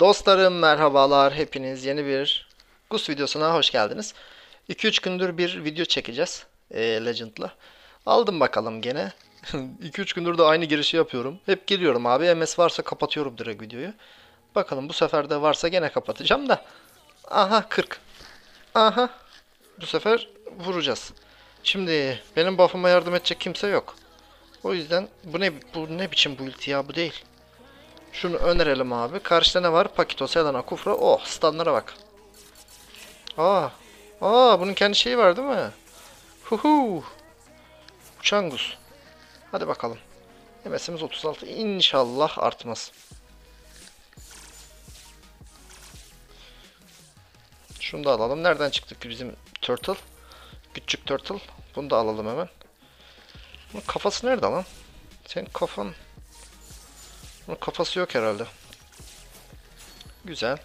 Dostlarım merhabalar, hepiniz yeni bir Gus videosuna hoş geldiniz. 2-3 gündür bir video çekeceğiz Legend'la. Aldım bakalım gene. 2-3 gündür de aynı girişi yapıyorum. Hep giriyorum abi, MS varsa kapatıyorum direkt videoyu. Bakalım bu sefer de varsa gene kapatacağım da. Aha 40. Aha, bu sefer vuracağız. Şimdi benim buff'ıma yardım edecek kimse yok. O yüzden bu ne biçim build ya, bu değil. Şunu önerelim abi. Karşıda ne var? Pakito, Selena, Kufra. Oh, stunlara bak. Aa. Aa, bunun kendi şeyi var değil mi? Huhu. Uçangus. Hadi bakalım. MS'imiz 36. İnşallah artmaz. Şunu da alalım. Nereden çıktık bizim Turtle? Küçük Turtle. Bunu da alalım hemen. Bunun kafası nerede lan? Senin kafan... Bunun kafası yok herhalde. Güzel.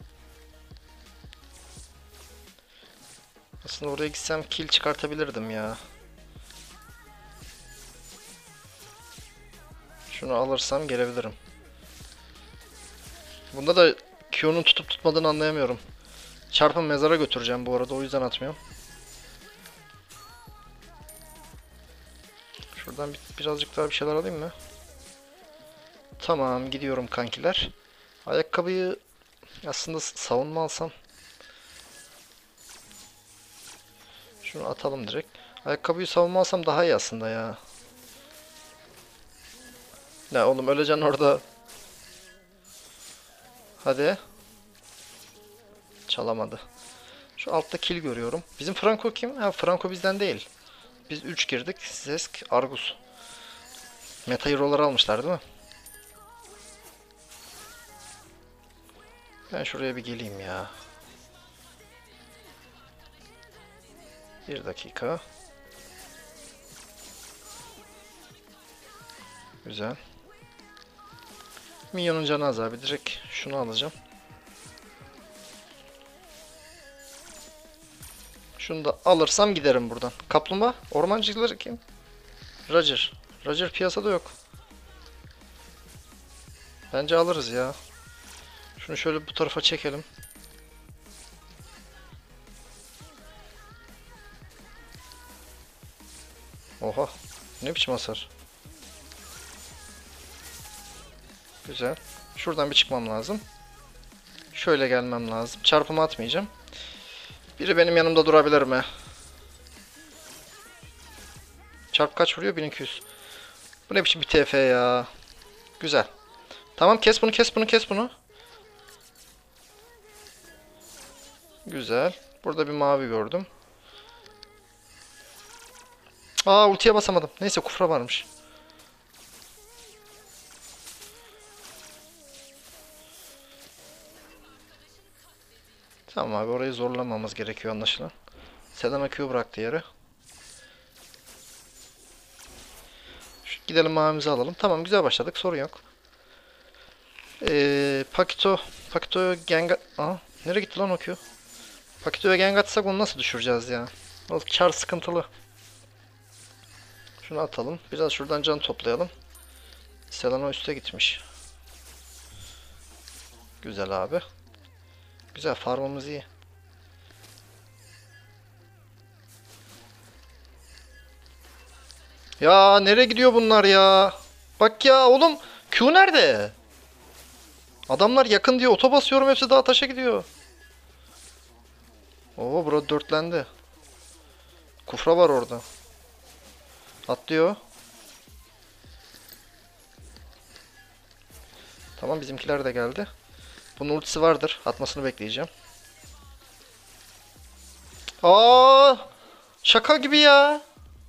Aslında oraya gitsem kill çıkartabilirdim ya. Şunu alırsam gelebilirim. Bunda da Q'nun tutup tutmadığını anlayamıyorum. Çarpın mezara götüreceğim bu arada, o yüzden atmıyorum. Şuradan birazcık daha bir şeyler alayım mı? Tamam, gidiyorum kankiler. Ayakkabıyı aslında savunma alsam. Şunu atalım direkt. Ayakkabıyı savunma alsam daha iyi aslında ya. Ne oğlum, öleceksin orada. Hadi. Çalamadı. Şu altta kill görüyorum. Bizim Franco kim? Ha, Franco bizden değil. Biz 3 girdik. Zesk, Argus. Meta Hero'ları almışlar değil mi? Ben şuraya bir geleyim ya. Bir dakika. Güzel. Minyonun canı az abi. Direkt şunu alacağım. Şunu da alırsam giderim buradan. Kaplumbağa. Ormancıları kim? Roger. Roger piyasada yok. Bence alırız ya. Şunu şöyle bu tarafa çekelim. Oha. Ne biçim hasar. Güzel. Şuradan bir çıkmam lazım. Şöyle gelmem lazım. Çarpımı atmayacağım. Biri benim yanımda durabilir mi? Çarp kaç vuruyor? 1200. Bu ne biçim bir TF ya. Güzel. Tamam, kes bunu, kes bunu, kes bunu. Güzel. Burada bir mavi gördüm. Aa, ultiye basamadım. Neyse, kufra varmış. Tamam abi, orayı zorlamamız gerekiyor anlaşılan. Selena Q bıraktı yere. Gidelim mavimizi alalım. Tamam, güzel başladık, sorun yok. Pakito Genga... Aa, nereye gitti lan o Q? Pakito'ya gank atsak onu nasıl düşüreceğiz ya? O çar sıkıntılı. Şunu atalım. Biraz şuradan can toplayalım. Selena üste gitmiş. Güzel abi. Güzel, farmımız iyi. Ya nereye gidiyor bunlar ya? Bak ya oğlum, Q nerede? Adamlar yakın diyor, oto basıyorum, hepsi daha taşa gidiyor. Oo, bura dörtlendi. Kufra var orada. Atlıyor. Tamam, bizimkiler de geldi. Bunun ultisi vardır. Atmasını bekleyeceğim. Aa! Şaka gibi ya.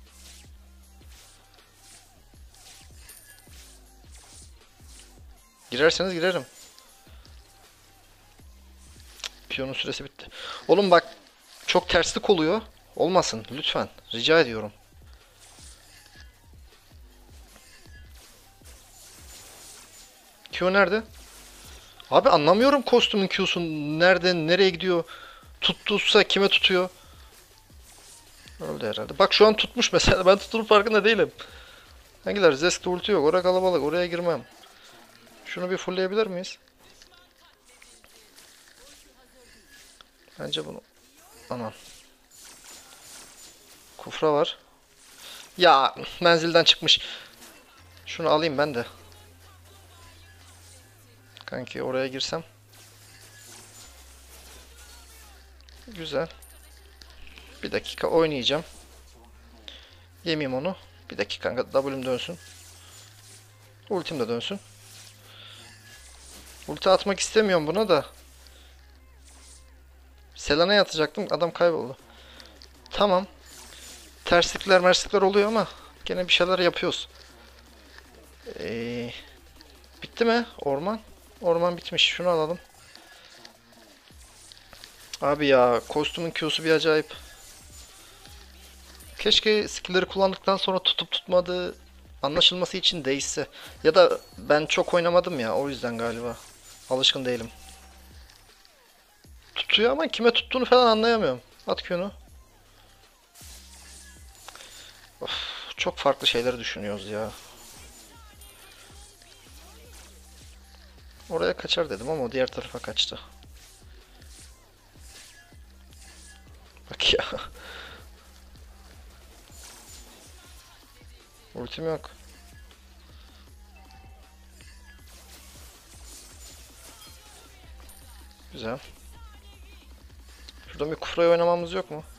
Girerseniz girerim. Piyonun süresi bitti. Oğlum bak, çok terslik oluyor. Olmasın lütfen. Rica ediyorum. Q nerede? Abi anlamıyorum kostümün Q'su nereden nereye gidiyor. Tuttuysa kime tutuyor? Öldü herhalde. Bak şu an tutmuş mesela. Ben tuttuğum farkında değilim. Hangiler? Zesk'te ulti yok. Oraya kalabalık. Oraya girmem. Şunu bir fullleyebilir miyiz? Bence bunu... Aman. Kufra var. Ya menzilden çıkmış. Şunu alayım ben de. Kanki oraya girsem. Güzel. Bir dakika oynayacağım. Yemeyeyim onu. Bir dakika kanka, W'm dönsün. Ultim de dönsün. Ulti atmak istemiyorum buna da. Selena'ya atacaktım. Adam kayboldu. Tamam. Terslikler oluyor ama gene bir şeyler yapıyoruz. Ee, Bitti mi orman? Orman bitmiş. Şunu alalım. Abi ya kostümün Q'su bir acayip. Keşke skill'leri kullandıktan sonra tutup tutmadığı anlaşılması için değişse. Ya da ben çok oynamadım ya, o yüzden galiba. Alışkın değilim. Tutuyor ama kime tuttuğunu falan anlayamıyorum. At Q'nu. Of, çok farklı şeyleri düşünüyoruz ya. Oraya kaçar dedim ama o diğer tarafa kaçtı. Bak ya. Ultim yok. Güzel. Şurada bir kufrayı oynamamız yok mu?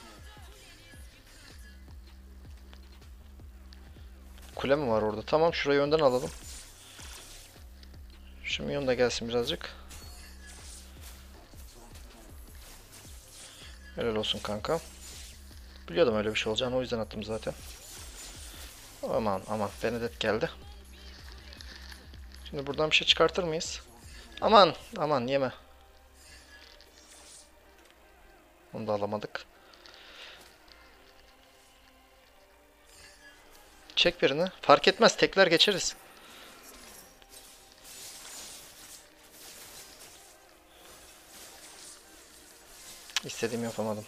Kule mi var orada? Tamam, şurayı önden alalım. Şu minyon da gelsin birazcık. Helal olsun kanka. Biliyordum öyle bir şey olacağını, o yüzden attım zaten. Aman aman, Benedett geldi. Şimdi buradan bir şey çıkartır mıyız? Aman aman, yeme. Onu da alamadık. Çek birini. Fark etmez, tekler geçeriz. İstediğimi yapamadım.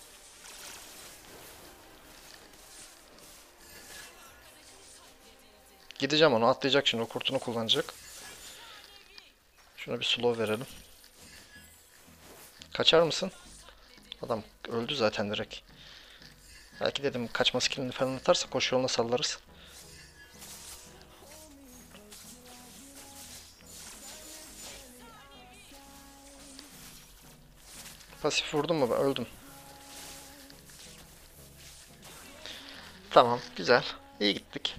Gideceğim, onu atlayacak şimdi, o kurtunu kullanacak. Şuna bir slow verelim. Kaçar mısın? Adam öldü zaten direkt. Belki dedim kaçma skillini falan atarsa koşu yoluna sallarız. Pasif vurdum mu? Ben öldüm. Tamam, güzel. İyi gittik.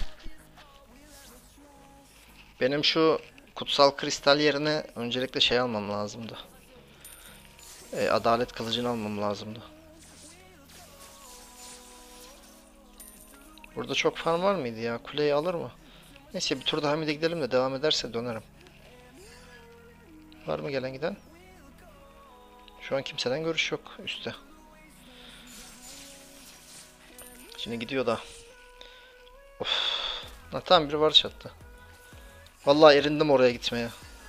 Benim şu kutsal kristal yerine öncelikle şey almam lazımdı. Adalet kılıcını almam lazımdı. Burada çok farm var mıydı ya? Kuleyi alır mı? Neyse, bir tur daha mid'e gidelim de devam ederse dönerim. Var mı gelen giden? Şu an kimseden görüş yok üstte. Şimdi gidiyor da. Of. Ha, tamam, biri var çattı. Vallahi erindim oraya gitmeye.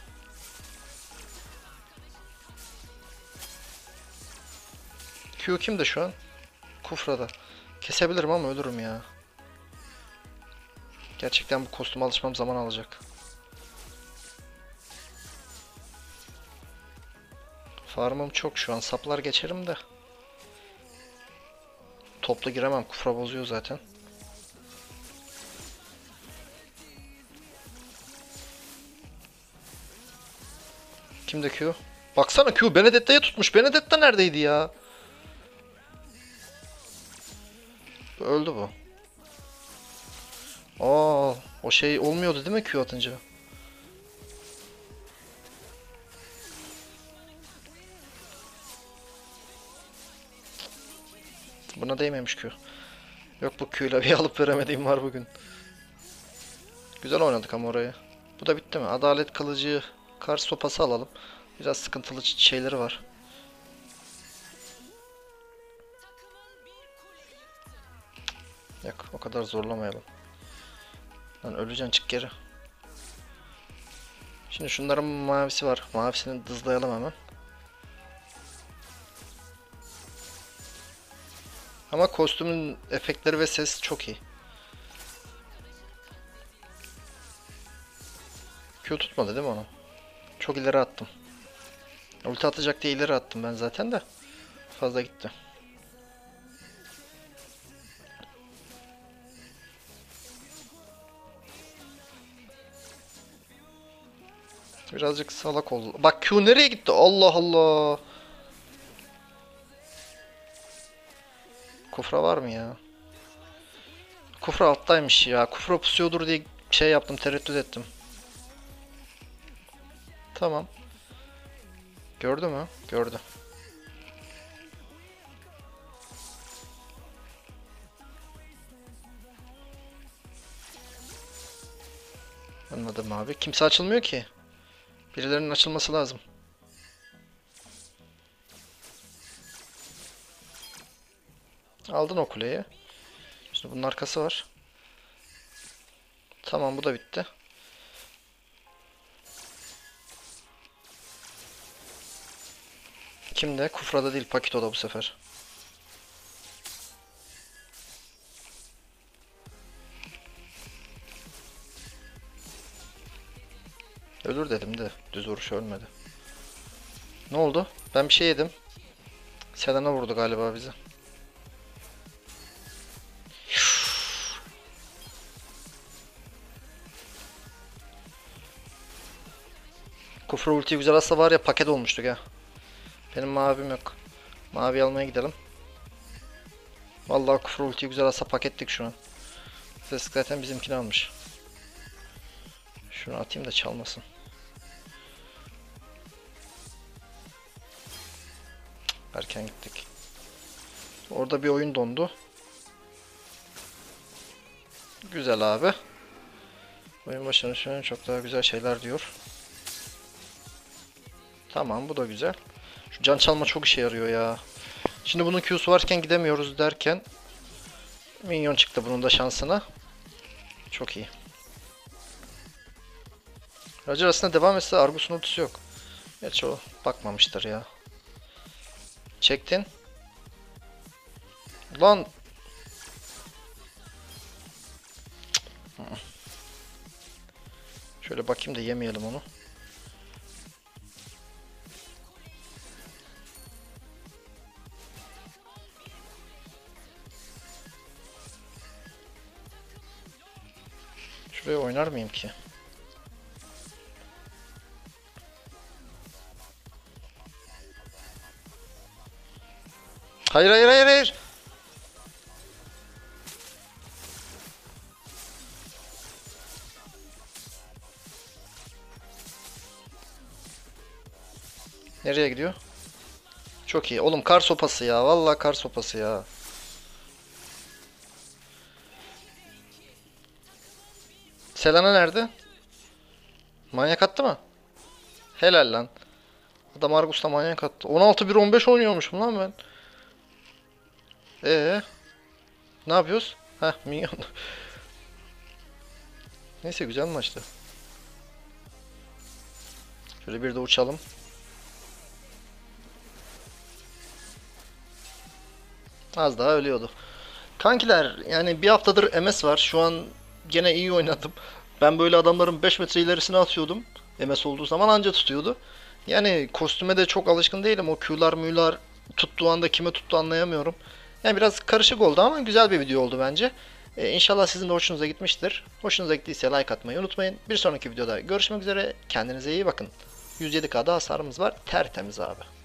Q kimde şu an? Kufra'da. Kesebilirim ama ölürüm ya. Gerçekten bu kostüme alışmam zaman alacak. Farmım çok şu an. Saplar geçerim de. Topla giremem. Kufra bozuyor zaten. Kimde Q? Baksana, Q Benedetta'ya tutmuş. Benedetta neredeydi ya? Öldü bu. Aa, o şey olmuyordu değil mi Q atınca? Buna değmemiş Q. Yok, bu Q'yla bir alıp veremediğim var bugün. Güzel oynadık ama orayı. Bu da bitti mi? Adalet kılıcı, kar sopası alalım. Biraz sıkıntılı şeyleri var. Yok, o kadar zorlamayalım. Lan öleceksin, çık geri. Şimdi şunların mavisi var. Mavisini dızlayalım hemen. Ama kostümün efektleri ve ses çok iyi. Q tutmadı değil mi onu? Çok ileri attım. Ulti atacak diye ileri attım ben zaten de. Fazla gitti. Birazcık salak oldu. Bak Q nereye gitti? Allah Allah. Kufra var mı ya? Kufra alttaymış ya. Kufra pusuyordur diye şey yaptım, tereddüt ettim. Tamam. Gördü mü? Gördü. Anladım abi. Kimse açılmıyor ki. Birilerinin açılması lazım. Aldın o kuleyi. Şimdi bunun arkası var. Tamam bu da bitti. Kimde? Kufra'da değil, Pakito'da bu sefer. Ölür dedim de düz vuruş ölmedi. Ne oldu? Ben bir şey yedim. Selena vurdu galiba bizi. Kufra ultiyi güzel atsa var ya paket olmuştuk ya. Benim mavim yok. Mavi almaya gidelim. Vallahi Kufra ultiyi güzel atsa pakettik şu an. Zesk zaten bizimkini almış. Şunu atayım da çalmasın. Erken gittik. Orada bir oyun dondu. Güzel abi. Oyun başına şu an çok daha güzel şeyler diyor. Tamam bu da güzel. Şu can çalma çok işe yarıyor ya. Şimdi bunun Q'su varken gidemiyoruz derken minyon çıktı bunun da şansına. Çok iyi. Roger aslında devam etse Argus'un ultisi yok. Gerçi o bakmamıştır ya. Çektin. Lan. Şöyle bakayım da yemeyelim onu. Şuraya oynar mıyım ki? Hayır hayır hayır hayır. Nereye gidiyor? Çok iyi. Oğlum kar sopası ya. Vallahi kar sopası ya. Selena nerede? Manyak attı mı? Helal lan. Adam Argus'ta manyak attı. 16-1-15 oynuyormuşum lan ben. Ne yapıyoruz? Heh minyon. Neyse güzel maçtı. Şöyle bir de uçalım. Az daha ölüyordu. Kankiler yani bir haftadır MS var. Şu an gene iyi oynadım. Ben böyle adamların 5 metre ilerisine atıyordum. MS olduğu zaman anca tutuyordu. Yani kostüme de çok alışkın değilim. O Q'lar mü'lar tuttuğu anda kime tuttu anlayamıyorum. Yani biraz karışık oldu ama güzel bir video oldu bence. İnşallah sizin de hoşunuza gitmiştir. Hoşunuza gittiyse like atmayı unutmayın. Bir sonraki videoda görüşmek üzere. Kendinize iyi bakın. 107K'da hasarımız var. Tertemiz abi.